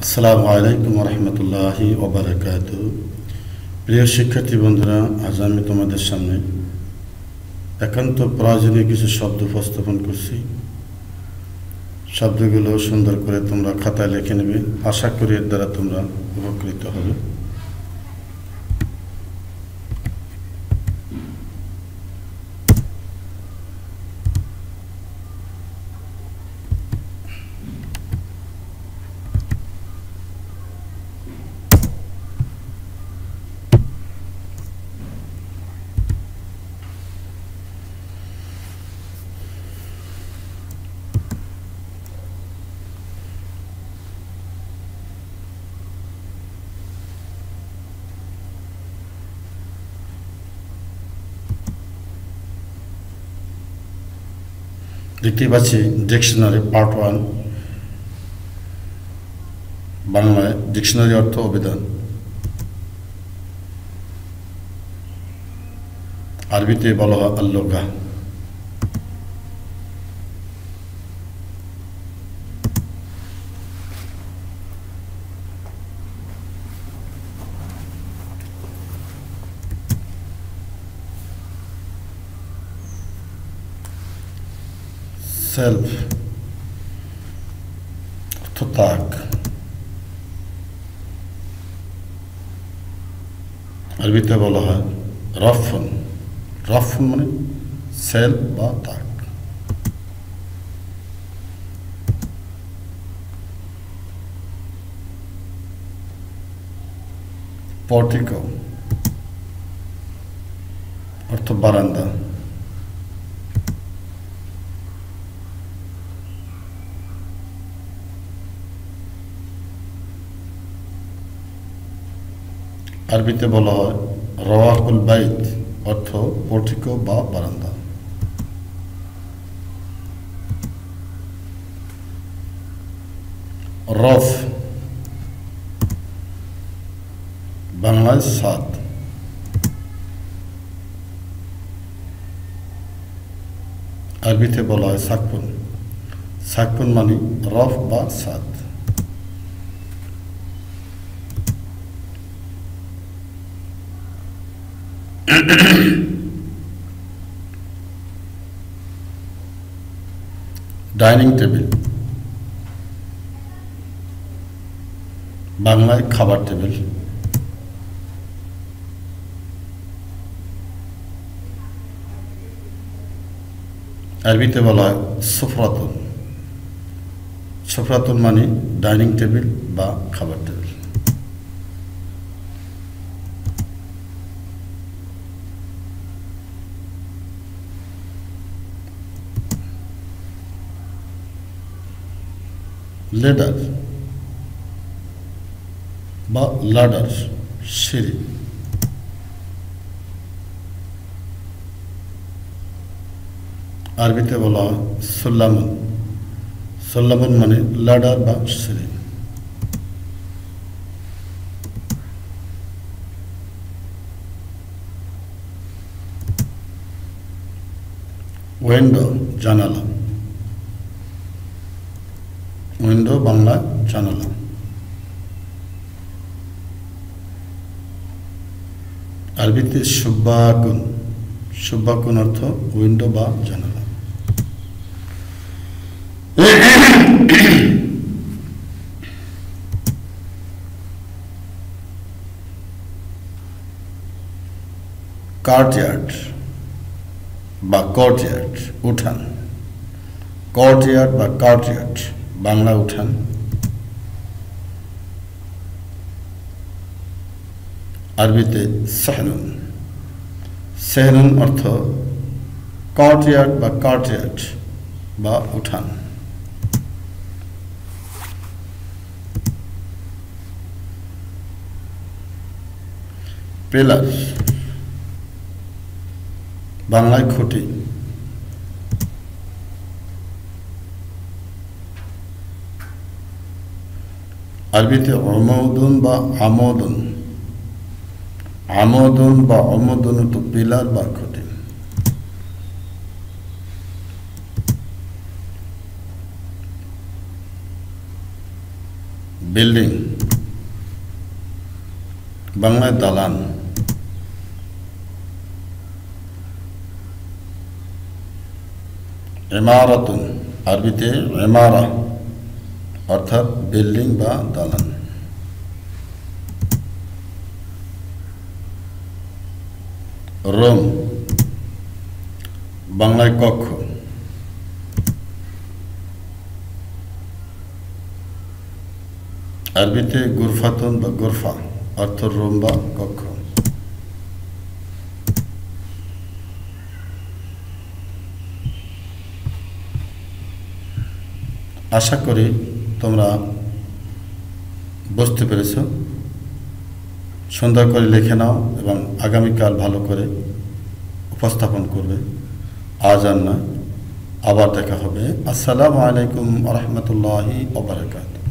আসসালামু আলাইকুম রহমতুল্লাহি ওবারাকাতু। প্রিয় শিক্ষার্থী বন্ধুরা, আজ আমি তোমাদের সামনে একান্ত প্রয়োজনীয় কিছু শব্দ উপস্থাপন করছি। শব্দগুলো সুন্দর করে তোমরা খাতায় লিখে নেবে। আশা করি এর দ্বারা তোমরা উপকৃত হবে। দেখতে পাচ্ছি ডিকশনারি পার্ট 1, বাংলায় ডিকশনারি অর্থ অভিধান, আরবিতে বলা হয় আল-লুগা। সেলফ অর্থ তাক, আরবিতে বলা হয় রফন। রফন মানে সেলফ বা তাক। পর্টিকো অর্থ বারান্দা। আরবিতে বলা হয় রওয়াহুল বাইত অর্থ পর্টিকো বা বারান্দা। রফ বাংলায় ছাদ। আরবিতে বলা হয় সাকফুন। সাকফুন মানে রফ বা ছাদ। ডাইনিং টেবিল বাংলায় খাবার টেবিল। আরবিতে বলা হয় সুফরাতুন। সুফরাতুন মানে ডাইনিং টেবিল বা খাবার টেবিল। লেডার বা লাডার সিঁড়ি। আরবিতে বলা হয় সুল্লামুন। সুল্লামুন মানে লাডার বা সিঁড়ি। উইন্ডো জানালা। উইন্ডো বাংলা জানালা। আরবিতে সুব্বাকুন। সুব্বাকুন অর্থ উইন্ডো বা জানালা। কার্টইয়ার্ড বা কোর্টইয়ার্ড উঠান। কোর্টইয়ার্ড বা কার্টইয়ার্ড বাংলা উঠান। আরবিতে সেহনুন। সেহনুন অর্থ কোর্টইয়ার্ড বা কার্টইয়ার্ড বা উঠান। পিলার বাংলায় খুঁটি। আরবিতে অমদুন বা আমদুন। আমদুন বা অমদুন তো পিলার বা খুঁটি। বিল্ডিং, বাংলায় দালান। ইমারাতুন, আরবিতে ইমারা অর্থাৎ বিল্ডিং বা দালান। রুম, বাংলায় কক্ষ। আরবিতে গুরফাতুন বা গুরফা অর্থ রুম বা কক্ষ। আশা করি তোমরা বুঝতে পেরেছ। সুন্দর করে লিখে নাও এবং আগামীকাল ভালো করে উপস্থাপন করবে। আজ আর না, আবার দেখা হবে। আসসালামু আলাইকুম ওয়া রাহমাতুল্লাহি ওয়া বারাকাতুহু।